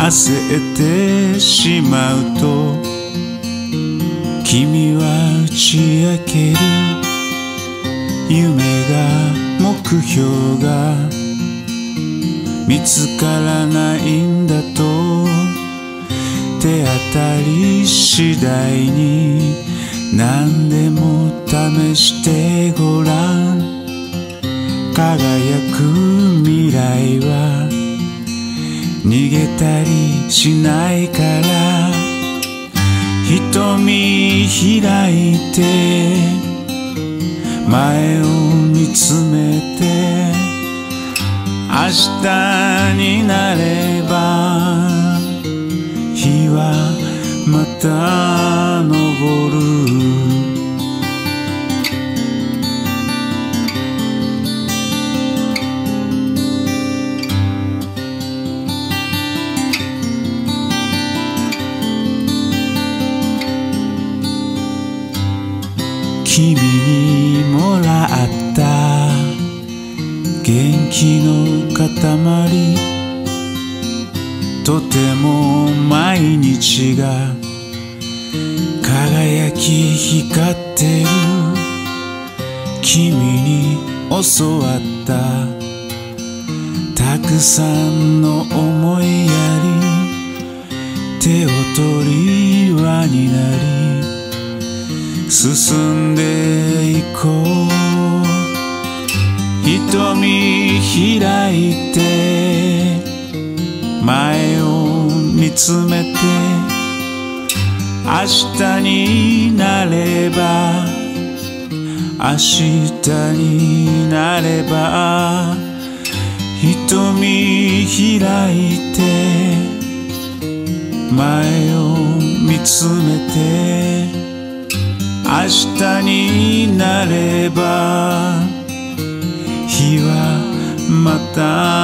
焦ってしまうと君は打ち明ける夢が目標が見つからないんだと手当たり次第に何でも試してごらん輝く未来は逃げたりしないから瞳開いて前を見つめて明日になれば日はまた昇る君にもらった元気の塊とても毎日が輝き光ってる君に教わったたくさんの思いやり手を取り輪になり進んでいこう瞳開いて前を見つめて明日になれば明日になれば瞳開いて前を見つめて明日になれば日はまた